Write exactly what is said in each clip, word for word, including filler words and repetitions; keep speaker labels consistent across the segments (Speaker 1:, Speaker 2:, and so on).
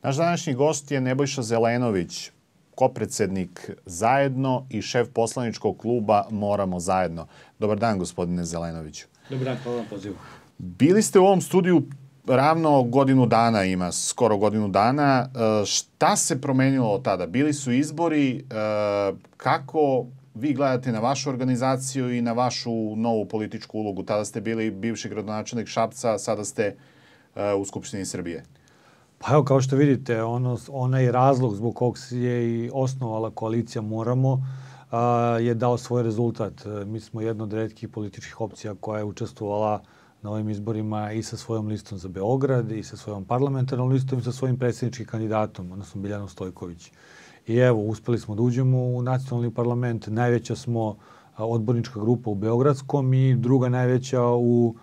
Speaker 1: Naš današnji gost je Nebojša Zelenović, kopredsednik Zajedno i šef poslaničkog kluba Moramo zajedno. Dobar dan, gospodine Zelenoviću.
Speaker 2: Dobar dan, hvala vam pozivu.
Speaker 1: Bili ste u ovom studiju ravno godinu dana, ima skoro godinu dana. Šta se promenilo od tada? Bili su izbori. Kako vi gledate na vašu organizaciju i na vašu novu političku ulogu? Tada ste bili bivši gradonačelnik Šapca, sada ste u Skupštini Srbije.
Speaker 2: Pa evo, kao što vidite, ono, onaj razlog zbog kog se je i osnovala koalicija Moramo a, je dao svoj rezultat. Mi smo jedna od retkih političkih opcija koja je učestvovala na ovim izborima i sa svojom listom za Beograd, i sa svojom parlamentarnom listom, i sa svojim predsjedničkim kandidatom, odnosno Biljanom Stojković. I evo, uspeli smo da uđemo u nacionalni parlament. Najveća smo odbornička grupa u Beogradskom i druga najveća u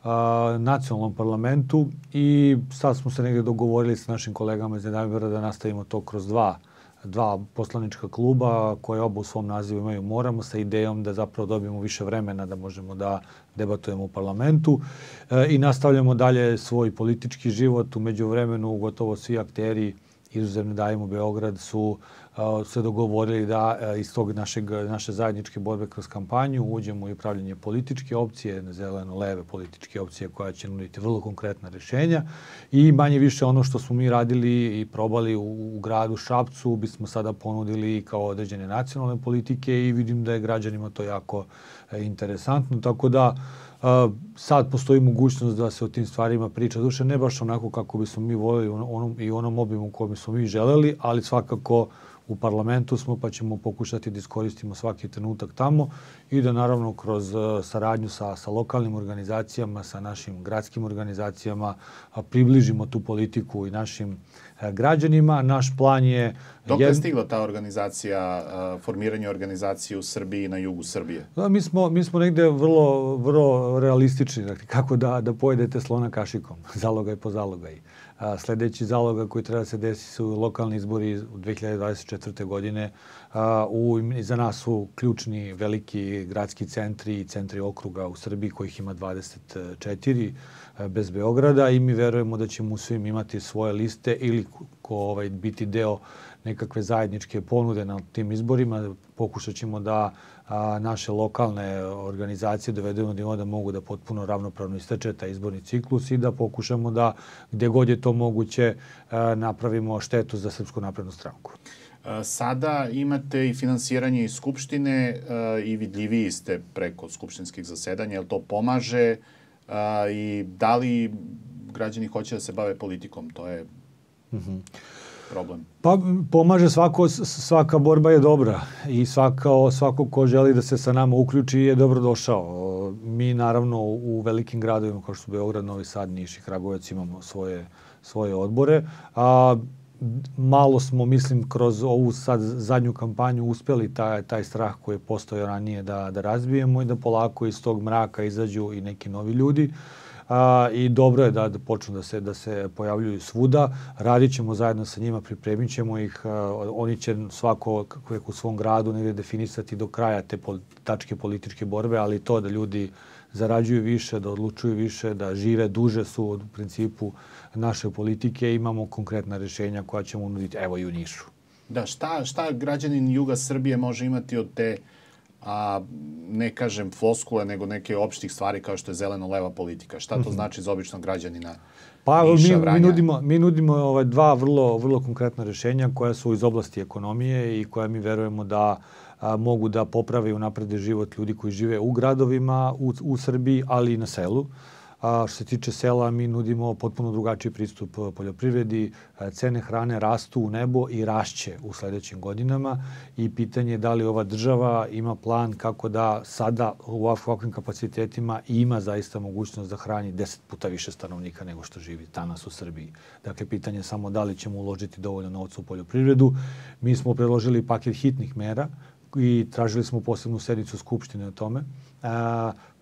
Speaker 2: a, nacionalnom parlamentu. I sad smo se negdje dogovorili sa našim kolegama iz Nedavibera da nastavimo to kroz dva dva poslanička kluba koje oba u svom nazivu imaju Moramo, sa idejom da zapravo dobijemo više vremena da možemo da debatujemo u parlamentu e, i nastavljamo dalje svoj politički život. U međuvremenu gotovo svi akteri izuzev Ne davimo Beograd su a, se dogovorili da a, iz tog našeg, naše zajedničke borbe kroz kampanju uđemo i upravljanje političke opcije, zeleno-leve političke opcije koja će nuditi vrlo konkretna rješenja i manje više ono što smo mi radili i probali u, u gradu Šapcu bismo sada ponudili kao određene nacionalne politike i vidim da je građanima to jako e, interesantno. Tako da Uh, sad postoji mogućnost da se o tim stvarima priča. Duše, ne baš onako kako bismo mi voljeli onom, i onom obimu kojem bismo mi želeli, ali svakako u parlamentu smo pa ćemo pokušati da iskoristimo svaki trenutak tamo i da naravno kroz uh, saradnju sa, sa lokalnim organizacijama, sa našim gradskim organizacijama uh, približimo tu politiku i našim uh, građanima. Naš plan je...
Speaker 1: Dok je stigla ta organizacija, uh, formiranje organizacije u Srbiji i na jugu Srbije?
Speaker 2: Da, mi smo, mi smo negde vrlo, vrlo realistični, dakle, kako da, da pojedete slona kašikom, zalogaj po zalogaj. A, sljedeći zaloga koji treba da se desi su lokalni izbori u dve hiljade dvadeset četvrte. godine. A, u, za nas su ključni veliki gradski centri i centri okruga u Srbiji, kojih ima dvadeset četiri a, bez Beograda i mi verujemo da ćemo u svim imati svoje liste ili ko, ovaj, biti deo nekakve zajedničke ponude na tim izborima. Pokušat ćemo da a, naše lokalne organizacije dovedemo do nivoa da mogu da potpuno ravnopravno istrače taj izborni ciklus i da pokušamo da gdje god je to moguće a, napravimo štetu za Srpsku naprednu stranku.
Speaker 1: Sada imate i finansiranje iz Skupštine i vidljiviji ste preko skupštinskih zasedanja. Je li to pomaže i da li građani hoće da se bave politikom? To je mm-hmm. problem.
Speaker 2: Pa pomaže svako, svaka borba je dobra i svako, svako ko želi da se sa nama uključi je dobro došao. Mi naravno u velikim gradovima kao što su Beograd, Novi Sad, Niš i Kragujevac imamo svoje, svoje odbore. A malo smo, mislim, kroz ovu sad zadnju kampanju uspjeli taj, taj strah koji je postojao ranije da, da razbijemo i da polako iz tog mraka izađu i neki novi ljudi. A, i dobro je da, da počnu da se, da se pojavljuju svuda. Radit ćemo zajedno sa njima, pripremit ćemo ih. A, oni će svako u svom gradu negdje definisati do kraja te pol, tačke političke borbe, ali to da ljudi zarađuju više, da odlučuju više, da žive duže su u principu naše politike. Imamo konkretna rješenja koja ćemo nuditi, evo i u Nišu.
Speaker 1: Da, šta, šta građanin juga Srbije može imati od te, a ne kažem floskule, nego neke opštih stvari kao što je zeleno-leva politika? Šta to mm-hmm. znači za običnog građanina
Speaker 2: pa,
Speaker 1: Niša,
Speaker 2: mi,
Speaker 1: Vranja?
Speaker 2: Mi nudimo, mi nudimo ovaj, dva vrlo, vrlo konkretna rješenja koja su iz oblasti ekonomije i koja mi verujemo da a, mogu da poprave i unaprede život ljudi koji žive u gradovima, u, u Srbiji, ali i na selu. A što se tiče sela, mi nudimo potpuno drugačiji pristup poljoprivredi. Cene hrane rastu u nebo i rašće u sljedećim godinama. I pitanje je da li ova država ima plan kako da sada u ovakvim kapacitetima ima zaista mogućnost da hrani deset puta više stanovnika nego što živi danas u Srbiji. Dakle, pitanje je samo da li ćemo uložiti dovoljno novca u poljoprivredu. Mi smo predložili paket hitnih mera i tražili smo posebnu sednicu Skupštine o tome.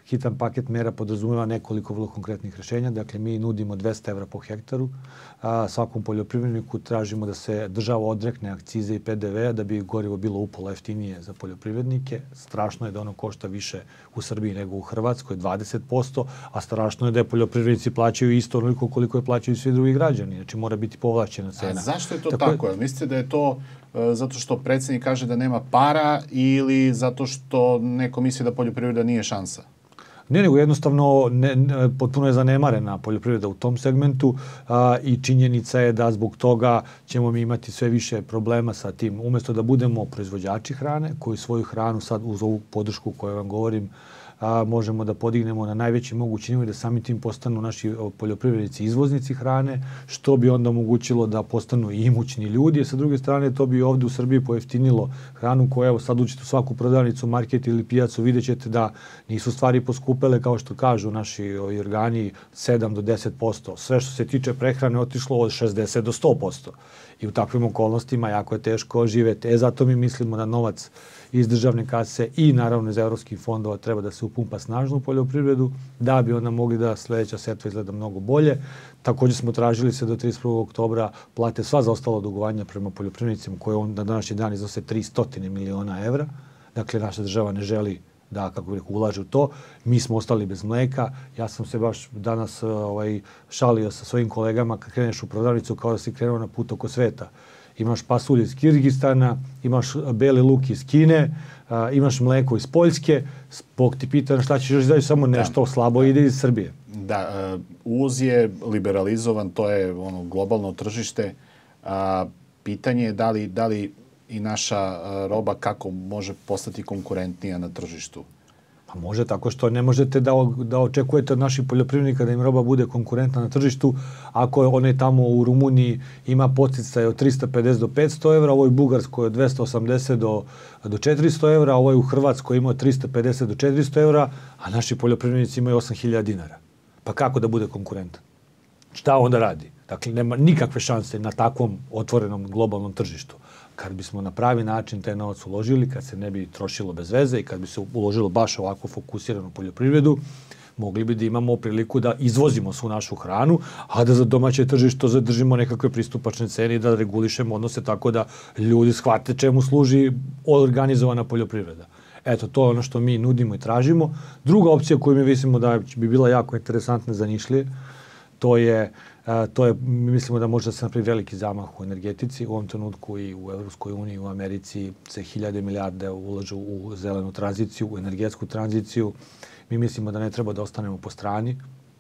Speaker 2: hitan paket mera podrazumeva nekoliko vrlo konkretnih rešenja. Dakle, mi nudimo dvesta evra po hektaru. A, svakom poljoprivredniku tražimo da se država odrekne akcize i P D V-a da bi gorivo bilo upola jeftinije za poljoprivrednike. Strašno je da ono košta više u Srbiji nego u Hrvatskoj, dvadeset posto, a strašno je da je poljoprivrednici plaćaju isto onoliko koliko je plaćaju svi drugi građani. Znači, mora biti povlačena cena.
Speaker 1: A zašto je to tako? tako? Mislite da je to e, zato što predsjednik kaže da nema para ili zato što neko misli da poljoprivreda nije šansa?
Speaker 2: Ne, nego jednostavno ne, ne, potpuno je zanemarena poljoprivreda u tom segmentu a, i činjenica je da zbog toga ćemo mi imati sve više problema sa tim. Umjesto da budemo proizvođači hrane, koji svoju hranu sad uz ovu podršku koju vam govorim, a, možemo da podignemo na najveći mogući nivo i da sami tim postanu naši poljoprivrednici izvoznici hrane, što bi onda omogućilo da postanu i imućni ljudi. A sa druge strane, to bi ovdje u Srbiji pojeftinilo hranu koja, evo sad uđete u svaku prodavnicu, market ili pijacu, vidjet ćete da nisu stvari poskupele kao što kažu naši organi sedam do deset posto. Sve što se tiče prehrane otišlo od šezdeset do sto posto. I u takvim okolnostima jako je teško živjeti. E, zato mi mislimo da novac iz državne kase i naravno iz evropskih fondova treba da se upumpa snažno u poljoprivredu, da bi onda mogli da sljedeća setva izgleda mnogo bolje. Također smo tražili se do trideset prvog oktobra plate sva zaostala dugovanja prema poljoprivrednicima koje on na današnji dan iznose tristo miliona evra. Dakle, naša država ne želi da, kako bih rekao, ulaže u to. Mi smo ostali bez mleka. Ja sam se baš danas ovaj, šalio sa svojim kolegama kad kreneš u prodavnicu kao da si krenuo na put oko sveta. Imaš pasulj iz Kirgistana, imaš beli luk iz Kine, a, imaš mleko iz Poljske. Bog ti pita šta ćeš još izaći, samo nešto da. slabo ide iz Srbije.
Speaker 1: Da, uvoz je liberalizovan, to je ono globalno tržište. A, pitanje je da li, da li i naša roba kako može postati konkurentnija na tržištu?
Speaker 2: Pa može tako što ne možete da, da očekujete od naših poljoprivrednika da im roba bude konkurentna na tržištu ako one tamo u Rumuniji ima podsticaj od trista pedeset do petsto evra, ovoj Bugarskoj od dvesta osamdeset do, do četiristo evra, ovoj u Hrvatskoj ima od trista pedeset do četiristo evra, a naši poljoprivrednici imaju osam hiljada dinara. Pa kako da bude konkurentan? Šta onda radi? Dakle, nema nikakve šanse na takvom otvorenom globalnom tržištu. Kad bismo na pravi način taj novac uložili, kad se ne bi trošilo bez veze i kad bi se uložilo baš ovako fokusirano poljoprivredu, mogli bi da imamo priliku da izvozimo svu našu hranu, a da za domaće tržište zadržimo nekakve pristupačne cene i da regulišemo odnose tako da ljudi shvate čemu služi organizovana poljoprivreda. Eto, to je ono što mi nudimo i tražimo. Druga opcija koju mi mislimo da bi bila jako interesantna za Nišlije, to je Uh, to je, mi mislimo da može da se napravi veliki zamah u energetici. U ovom trenutku i u Evropskoj uniji, u Americi se hiljade milijarde ulažu u zelenu tranziciju, u energetsku tranziciju. Mi mislimo da ne treba da ostanemo po strani.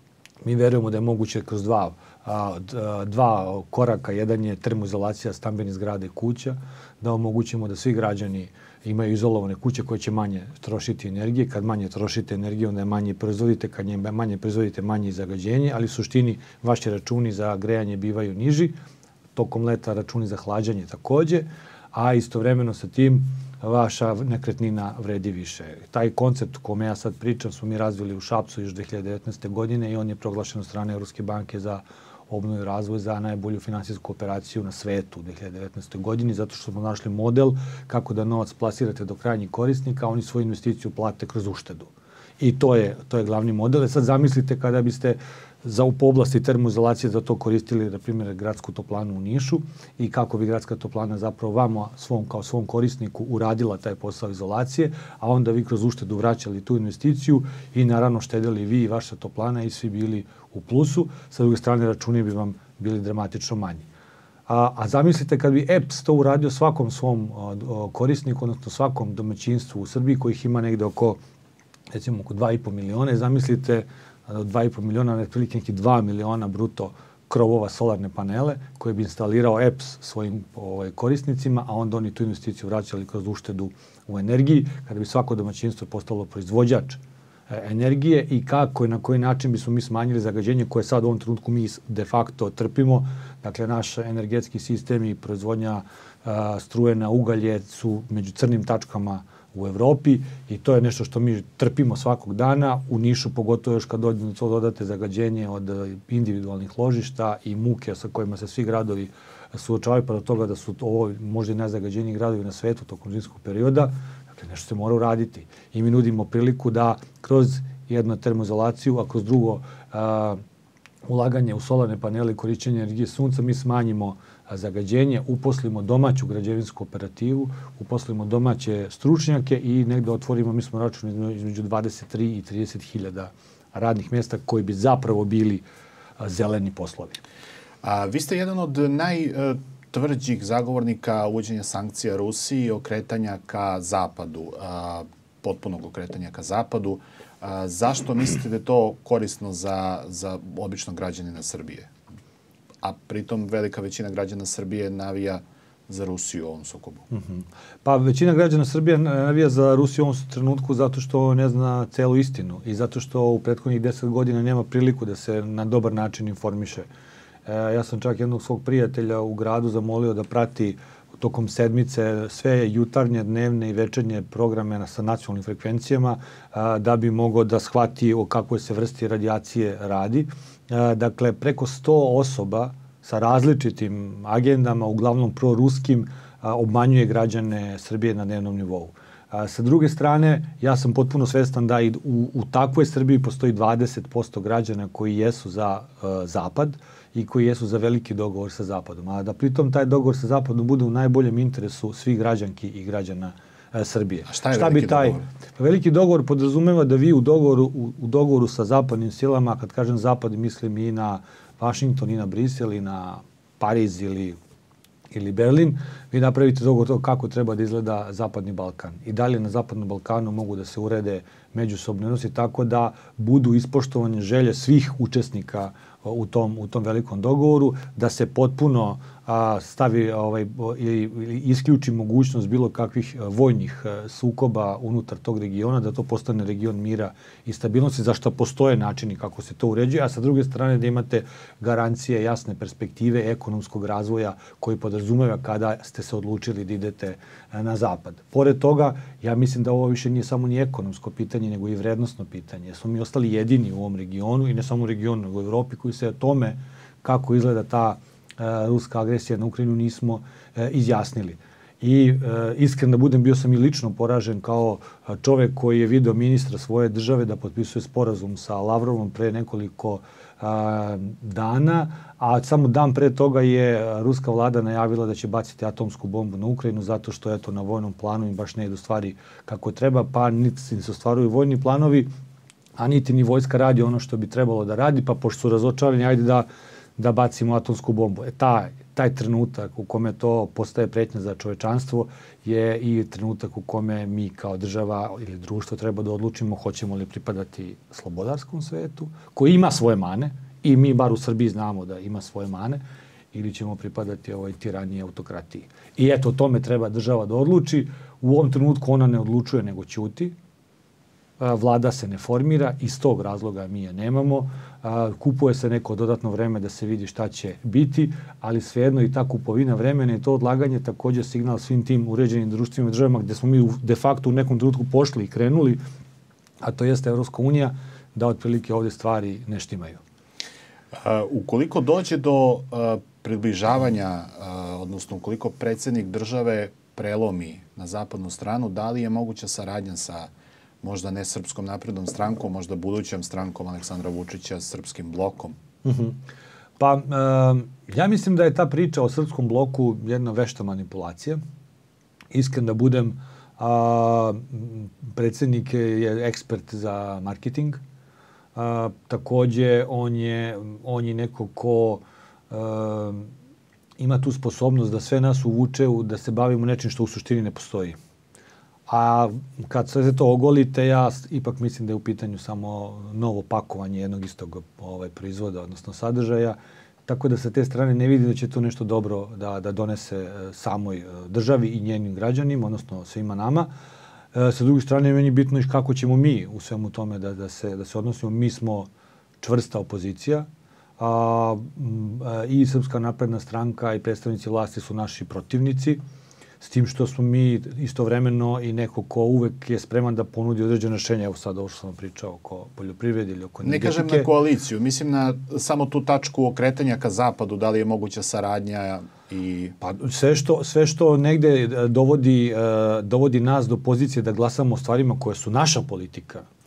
Speaker 2: Mi verujemo da je moguće kroz dva, a, dva koraka. Jedan je termoizolacija stambenih zgrada i kuća, da omogućimo da svi građani imaju izolovane kuće koje će manje trošiti energije. Kad manje trošite energije, onda je manje proizvodite. Kad nje manje proizvodite, manje zagađenje. Ali u suštini vaši računi za grejanje bivaju niži. Tokom leta računi za hlađanje također. A istovremeno sa tim vaša nekretnina vredi više. Taj koncept kome ja sad pričam smo mi razvili u Šapcu još dve hiljade devetnaeste. godine i on je proglašen od strane Evropske banke za obnovu i razvoj za najbolju finansijsku operaciju na svetu u dve hiljade devetnaestoj. godini, zato što smo našli model kako da novac plasirate do krajnjih korisnika, a oni svoju investiciju plate kroz uštedu. I to je, to je glavni model. E sad zamislite kada biste za po oblasti termoizolacije za to koristili, na primjer, gradsku toplanu u Nišu i kako bi gradska toplana zapravo vama svom, kao svom korisniku uradila taj posao izolacije, a onda vi kroz uštedu vraćali tu investiciju i naravno štedili vi i vaša toplana i svi bili u plusu. Sa druge strane, računi bi vam bili dramatično manji. A, a zamislite kad bi E P S to uradio svakom svom a, korisniku, odnosno svakom domaćinstvu u Srbiji, kojih ima negde oko, recimo, oko dva i po miliona, zamislite dva i po miliona, otprilike neki dva miliona bruto krovova solarne panele koje bi instalirao E P S svojim ovaj, korisnicima, a onda oni tu investiciju vraćali kroz uštedu u energiji, kada bi svako domaćinstvo postalo proizvođač e, energije i kako i na koji način bismo mi smanjili zagađenje koje sad u ovom trenutku mi de facto trpimo. Dakle, naš energetski sistem i proizvodnja a, struje na ugalje su među crnim tačkama u Evropi i to je nešto što mi trpimo svakog dana. U Nišu, pogotovo još kad dodate zagađenje od individualnih ložišta i muke sa kojima se svi gradovi suočavaju, pa do toga da su ovo možda i najzagađeniji gradovi na svetu tokom zimskog perioda. Dakle, nešto se mora uraditi. I mi nudimo priliku da kroz jedno termoizolaciju, a kroz drugo a, ulaganje u solarne panele i korišćenje energije sunca, mi smanjimo zagađenje, uposlimo domaću građevinsku operativu, uposlimo domaće stručnjake i negde otvorimo, mi smo računali između dvadeset tri i trideset hiljada radnih mjesta koji bi zapravo bili zeleni poslovi.
Speaker 1: A, vi ste jedan od najtvrđih zagovornika uvođenja sankcija Rusiji i okretanja ka zapadu, a, potpunog okretanja ka zapadu. A, zašto mislite da je to korisno za, za običnog građanina Srbije? A pritom velika većina građana Srbije navija za Rusiju u ovom sukobu.
Speaker 2: Mm-hmm. Pa većina građana Srbije navija za Rusiju u ovom trenutku zato što ne zna celu istinu i zato što u prethodnih deset godina nema priliku da se na dobar način informiše. E, ja sam čak jednog svog prijatelja u gradu zamolio da prati tokom sedmice sve jutarnje, dnevne i večernje programe sa nacionalnim frekvencijama a, da bi mogao da shvati o kakvoj se vrsti radijacije radi. A, dakle, preko sto osoba sa različitim agendama, uglavnom proruskim, a, obmanjuje građane Srbije na dnevnom nivou. A, sa druge strane, ja sam potpuno svestan da i u, u takvoj Srbiji postoji dvadeset posto građana koji jesu za a, Zapad i koji jesu za veliki dogovor sa Zapadom. A da pritom taj dogovor sa Zapadom bude u najboljem interesu svih građanki i građana a, Srbije.
Speaker 1: A šta je šta veliki bi taj, dogovor?
Speaker 2: Veliki dogovor podrazumeva da vi u dogovoru, u, u dogovoru sa zapadnim silama, kad kažem Zapad, mislim i na Vašington, i na Brisel, i na Pariz ili, ili Berlin, vi napravite dogovor to kako treba da izgleda Zapadni Balkan. I dalje na Zapadnom Balkanu mogu da se urede međusobne odnosi tako da budu ispoštovane želje svih učesnika u tom, u tom velikom dogovoru, da se potpuno a, stavi ovaj, ili isključi mogućnost bilo kakvih vojnih sukoba unutar tog regiona, da to postane region mira i stabilnosti, za što postoje načini kako se to uređuje, a sa druge strane da imate garancije, jasne perspektive ekonomskog razvoja koji podrazumeva kada ste se odlučili da idete na zapad. Pored toga, ja mislim da ovo više nije samo ni ekonomsko pitanje, nego i vrednostno pitanje. Jer smo mi ostali jedini u ovom regionu, i ne samo u regionu, nego u Evropi, koji se o tome kako izgleda ta e, ruska agresija na Ukrajinu nismo e, izjasnili. I e, iskren da budem, bio sam i lično poražen kao čovek koji je video ministra svoje države da potpisuje sporazum sa Lavrovom pre nekoliko a, dana, a samo dan pre toga je ruska vlada najavila da će baciti atomsku bombu na Ukrajinu zato što eto na vojnom planu im baš ne idu stvari kako treba, pa niti se ostvaruju vojni planovi, a niti ni vojska radi ono što bi trebalo da radi, pa pošto su razočarani, ajde da, da bacimo atomsku bombu. E taj, taj trenutak u kome to postaje pretnja za čovečanstvo je i trenutak u kome mi kao država ili društvo treba da odlučimo hoćemo li pripadati slobodarskom svetu, koji ima svoje mane, i mi bar u Srbiji znamo da ima svoje mane, ili ćemo pripadati ovoj tiraniji autokratiji. I eto, o tome treba država da odluči. U ovom trenutku ona ne odlučuje, nego ćuti. Vlada se ne formira, iz tog razloga mi je nemamo. Kupuje se neko dodatno vreme da se vidi šta će biti, ali svejedno i ta kupovina vremena i to odlaganje također signal svim tim uređenim društvima i državama gdje smo mi de facto u nekom trenutku pošli i krenuli, a to jeste Evropska unija, da otprilike ovdje stvari ne štimaju.
Speaker 1: Uh, ukoliko dođe do uh, približavanja, uh, odnosno ukoliko predsjednik države prelomi na zapadnu stranu, da li je moguća saradnja sa možda ne Srpskom naprednom strankom, možda budućom strankom Aleksandra Vučića, Srpskim blokom?
Speaker 2: Uh-huh. Pa, uh, ja mislim da je ta priča o Srpskom bloku jedna vešta manipulacija. Iskren da budem, uh, predsjednik je ekspert za marketing. Uh, također, on je, on je neko ko uh, ima tu sposobnost da sve nas uvuče da se bavimo nečim što u suštini ne postoji. A kad sve to ogolite, ja ipak mislim da je u pitanju samo novo pakovanje jednog istog ovaj, proizvoda, odnosno sadržaja. Tako da sa te strane ne vidi da će to nešto dobro da, da donese samoj državi i njenim građanima, odnosno svima nama. E, sa druge strane, meni je bitno i kako ćemo mi u svemu tome da, da, se, da se odnosimo. Mi smo čvrsta opozicija, a, a, i Srpska napredna stranka i predstavnici vlasti su naši protivnici, s tim što smo mi istovremeno i neko ko uvek je spreman da ponudi određene rešenja. Evo sad ovo što sam pričao oko poljoprivrede ili oko energetike.
Speaker 1: Ne kažem na koaliciju, mislim na samo tu tačku okretanja ka zapadu, da li je moguća saradnja i...
Speaker 2: Pa sve što, sve što negde dovodi, dovodi nas do pozicije da glasamo o stvarima koje su naša politika,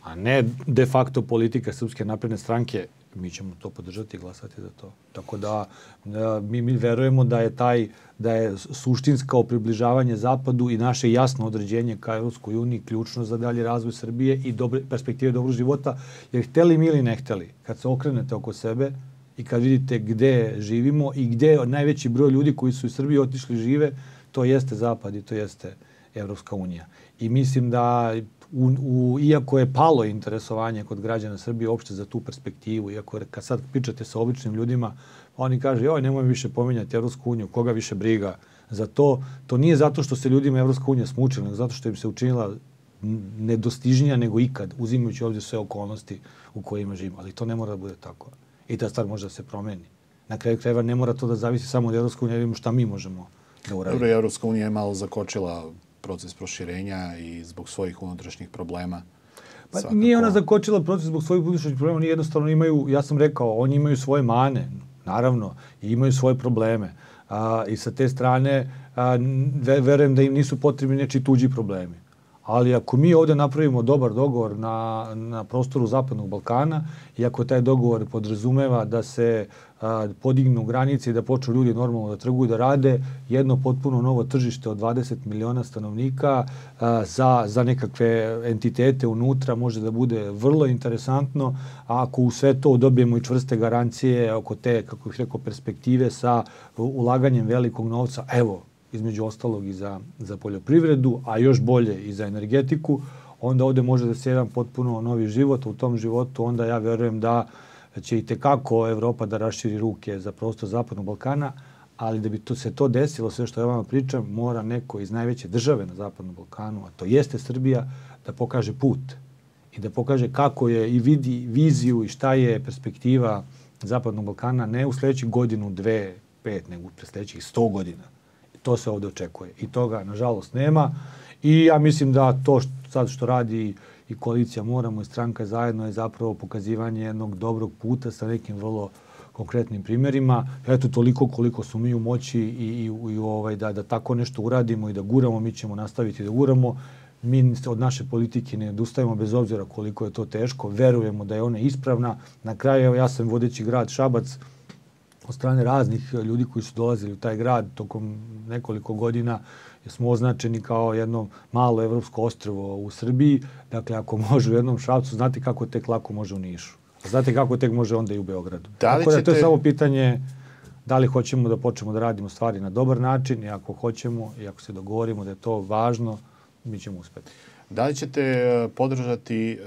Speaker 2: a ne de facto politika Srpske napredne stranke, mi ćemo to podržati i glasati za to. Tako da mi, mi verujemo da je taj da je suštinsko približavanje Zapadu i naše jasno određenje ka Evropskoj uniji ključno za dalji razvoj Srbije i dobre, perspektive dobrog života. Jer hteli mi ili ne hteli, kad se okrenete oko sebe i kad vidite gde živimo i gde najveći broj ljudi koji su iz Srbije otišli žive, to jeste Zapad i to jeste Evropska unija. I mislim da U, u, iako je palo interesovanje kod građana Srbije uopšte za tu perspektivu, iako kad sad pričate sa običnim ljudima, oni kažu, joj, nemoj više pominjati Evropsku uniju, koga više briga za to. To nije zato što se ljudima Evropska unija smučila, nego zato što im se učinila nedostižnija nego ikad, uzimajući ovdje sve okolnosti u kojima živimo. Ali to ne mora da bude tako. I ta stvar može da se promeni. Na kraju krajeva ne mora to da zavisi samo od Evropske unije, vidimo šta mi možemo da uradimo.
Speaker 1: Dobro, Evropska unija je malo zakočila proces proširenja i zbog svojih unutrašnjih problema.
Speaker 2: Pa
Speaker 1: Svakako.
Speaker 2: Nije ona zakočila proces zbog svojih unutrašnjih problema, oni jednostavno imaju, ja sam rekao, oni imaju svoje mane, naravno, i imaju svoje probleme. A, I sa te strane a, verujem da im nisu potrebni nečiji tuđi problemi. Ali ako mi ovdje napravimo dobar dogovor na, na prostoru Zapadnog Balkana i ako taj dogovor podrazumeva da se a, podignu granice i da počnu ljudi normalno da trguju, da rade, jedno potpuno novo tržište od dvadeset miliona stanovnika a, za, za nekakve entitete unutra može da bude vrlo interesantno, a ako u sve to dobijemo i čvrste garancije oko te, kako bih rekao, perspektive sa ulaganjem velikog novca, evo, između ostalog i za, za poljoprivredu, a još bolje i za energetiku, onda ovdje može da se jedan potpuno novi život. U tom životu onda ja verujem da će i tekako Evropa da raširi ruke za prostor Zapadnog Balkana, ali da bi to se to desilo, sve što ja vama pričam, mora neko iz najveće države na Zapadnom Balkanu, a to jeste Srbija, da pokaže put i da pokaže kako je i vidi viziju i šta je perspektiva Zapadnog Balkana, ne u sljedećih godinu, dve, pet, nego u sljedećih sto godina. To se ovdje očekuje. I toga, nažalost, nema. I ja mislim da to što, sad što radi i koalicija Moramo i stranka zajedno je zapravo pokazivanje jednog dobrog puta sa nekim vrlo konkretnim primjerima. Eto, toliko koliko su mi u moći i, i, i ovaj, da, da tako nešto uradimo i da guramo, mi ćemo nastaviti da guramo. Mi od naše politike ne odustajemo bez obzira koliko je to teško. Verujemo da je ona ispravna. Na kraju, evo, ja sam vodeći grad Šabac, od strane raznih ljudi koji su dolazili u taj grad tokom nekoliko godina, jer smo označeni kao jedno malo evropsko ostrvo u Srbiji. Dakle, ako može u jednom Šapcu, znate kako tek lako može u Nišu. A znate kako tek može onda i u Beogradu.
Speaker 1: Da li
Speaker 2: Tako da
Speaker 1: ćete...
Speaker 2: to je samo pitanje da li hoćemo da počnemo da radimo stvari na dobar način i ako hoćemo i ako se dogovorimo da je to važno, mi ćemo uspeti.
Speaker 1: Da li ćete podržati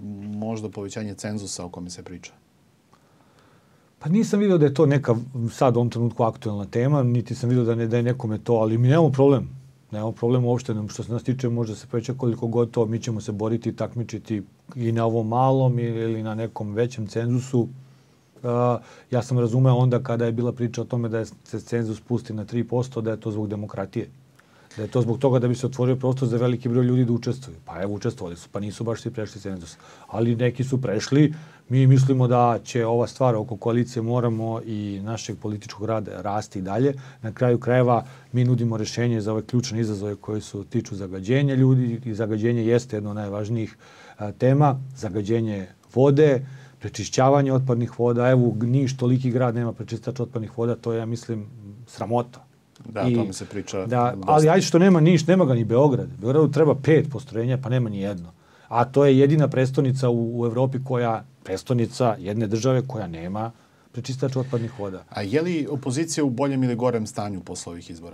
Speaker 1: možda povećanje cenzusa o kome se priča?
Speaker 2: Pa nisam vidio da je to neka sad u ovom trenutku aktualna tema, niti sam vidio da, ne, da je nekome to, ali mi nemamo problem. Nemamo problem uopšte, što se nas tiče može se poveća koliko god to, mi ćemo se boriti i takmičiti i na ovom malom ili na nekom većem cenzusu. Uh, ja sam razumeo onda kada je bila priča o tome da se cenzus spusti na tri posto, da je to zbog demokratije. Da je to zbog toga da bi se otvorio prostor za veliki broj ljudi da učestvuju. Pa evo, učestvovali su, pa nisu baš svi prešli cenzus. Ali neki su prešli. Mi mislimo da će ova stvar oko koalicije Moramo i našeg političkog rada rasti i dalje. Na kraju krajeva mi nudimo rješenje za ove ključne izazove koji su tiču zagađenja ljudi i zagađenje jeste jedno od najvažnijih a, tema. Zagađenje vode, prečišćavanje otpadnih voda. Evo, Niš, toliki grad, nema prečistač otpadnih voda, to je, ja mislim, sramota.
Speaker 1: Da, o tome se priča.
Speaker 2: Da, ali ajde što nema Niš, nema ga ni Beograd. Beogradu treba pet postrojenja, pa nema ni jedno. A to je jedina prestonica u, u Evropi koja, prestonica jedne države koja nema prečistač otpadnih voda.
Speaker 1: A je li opozicija u boljem ili gorem stanju posle ovih izbora?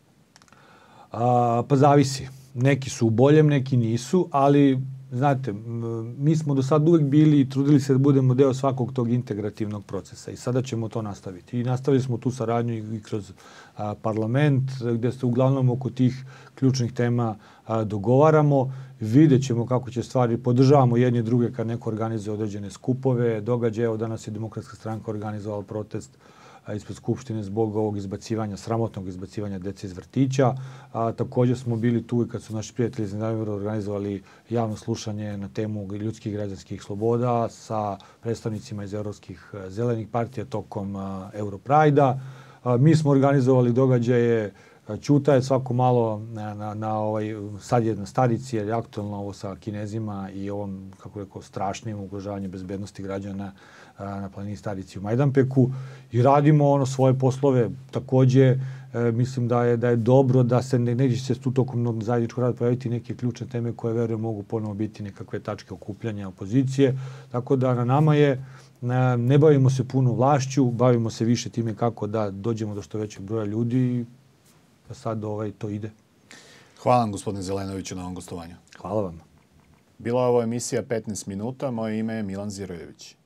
Speaker 2: A, pa zavisi. Neki su u boljem, neki nisu, ali znate, mi smo do sad uvijek bili i trudili se da budemo deo svakog tog integrativnog procesa i sada ćemo to nastaviti. I nastavili smo tu saradnju i kroz a, parlament, gdje se uglavnom oko tih ključnih tema a, dogovaramo. Vidjet ćemo kako će stvari, podržavamo jedni i druge kad neko organizuje određene skupove, događaje. Evo danas je Demokratska stranka organizovala protest a, ispred Skupštine zbog ovog izbacivanja, sramotnog izbacivanja dece iz vrtića. A, također smo bili tu i kad su naši prijatelji iz Nedavira organizovali javno slušanje na temu ljudskih i građanskih sloboda sa predstavnicima iz evropskih zelenih partija tokom a, Europrajda. A, mi smo organizovali događaje Ćuta je svako malo na, na, na ovaj, sad je na starici jer je aktualno ovo sa Kinezima i ovom, kako rekao, strašnim ugrožavanjem bezbednosti građana na planini Starici u Majdanpeku i radimo ono svoje poslove. Takođe, e, mislim da je, da je dobro da se ne, neće se tu tokom zajedničkog rada pojaviti neke ključne teme koje, verujem, mogu ponovo biti nekakve tačke okupljanja opozicije. Tako da na nama je, ne, ne bavimo se puno vlašću, bavimo se više time kako da dođemo do što većeg broja ljudi i da sad ovaj, to ide.
Speaker 1: Hvala vam, gospodine Zelenoviću, na ovom gostovanju.
Speaker 2: Hvala vam.
Speaker 1: Bila je ovo emisija petnaest minuta. Moje ime je Milan Zirojević.